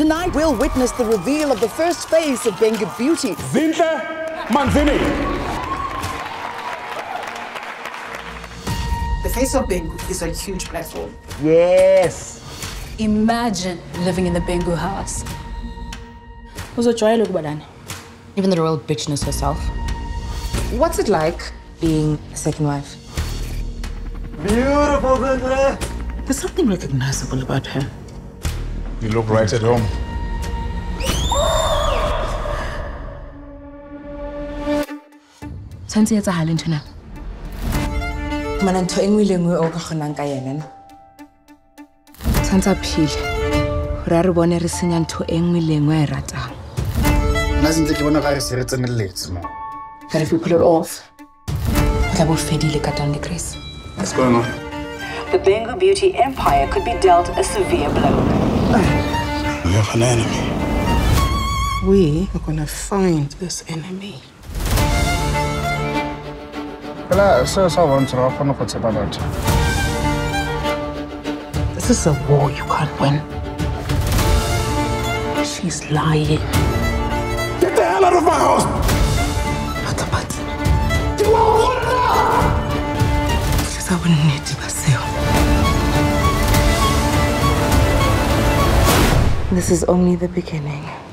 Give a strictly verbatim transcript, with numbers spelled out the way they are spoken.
Tonight, we'll witness the reveal of the first face of Benga Beauty. Zinhle Manzini. The face of Bengu is a huge platform. Yes. Imagine living in the Bengu house. Even the royal bitchness herself. What's it like being a second wife? Beautiful, Zinhle. There's something recognizable about her. You look right at home. Tshwantse etsa hale ntho na. Mana ntho engwe le engwe o ka kgonang ka yena. Tshwantse a phele. Hore a re bone re senya ntho engwe le engwe a e ratang. Nna sentse ke bona ga re se re tseneletse mo. But if we pull it off, tla bo fedile ka down the grace. What's going on? The Bengu Beauty empire could be dealt a severe blow. We have an enemy. We are gonna find this enemy. So, so I want to open up what's about that. This is a war you can't win. She's lying. Get the hell out of my house! What about? You are what now? She's a need to myself. This is only the beginning.